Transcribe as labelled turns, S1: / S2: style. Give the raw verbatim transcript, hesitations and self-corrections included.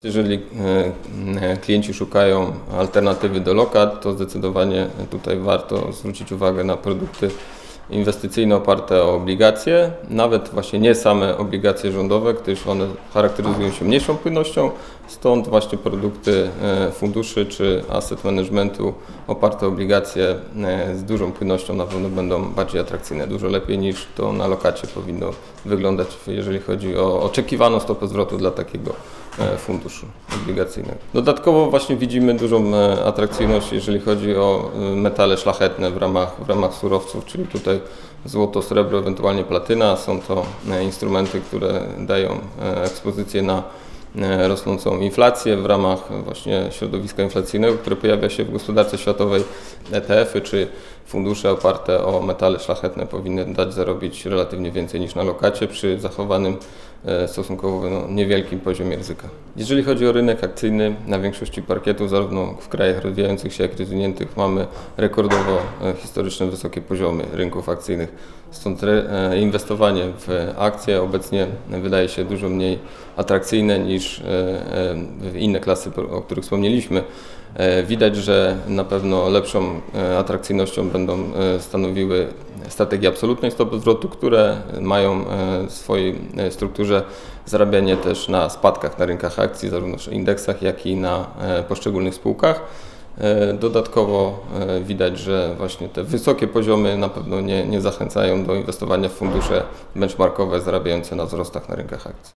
S1: Jeżeli klienci szukają alternatywy do lokat, to zdecydowanie tutaj warto zwrócić uwagę na produkty inwestycyjne oparte o obligacje, nawet właśnie nie same obligacje rządowe, gdyż one charakteryzują się mniejszą płynnością, stąd właśnie produkty funduszy czy asset managementu oparte o obligacje z dużą płynnością na pewno będą bardziej atrakcyjne, dużo lepiej niż to na lokacie powinno wyglądać, jeżeli chodzi o oczekiwaną stopę zwrotu dla takiego funduszu obligacyjnego. Dodatkowo właśnie widzimy dużą atrakcyjność, jeżeli chodzi o metale szlachetne w ramach, w ramach surowców, czyli tutaj złoto, srebro, ewentualnie platyna. Są to instrumenty, które dają ekspozycję na rosnącą inflację w ramach właśnie środowiska inflacyjnego, które pojawia się w gospodarce światowej. E T F-y czy fundusze oparte o metale szlachetne powinny dać zarobić relatywnie więcej niż na lokacie przy zachowanym stosunkowo no, niewielkim poziomie ryzyka. Jeżeli chodzi o rynek akcyjny, na większości parkietów, zarówno w krajach rozwijających się, jak i rozwiniętych, mamy rekordowo historyczne wysokie poziomy rynków akcyjnych. Stąd inwestowanie w akcje obecnie wydaje się dużo mniej atrakcyjne niż inne klasy, o których wspomnieliśmy. Widać, że na pewno lepszą atrakcyjnością będą stanowiły strategie absolutnej stopy zwrotu, które mają w swojej strukturze zarabianie też na spadkach na rynkach akcji, zarówno w indeksach, jak i na poszczególnych spółkach. Dodatkowo widać, że właśnie te wysokie poziomy na pewno nie, nie zachęcają do inwestowania w fundusze benchmarkowe zarabiające na wzrostach na rynkach akcji.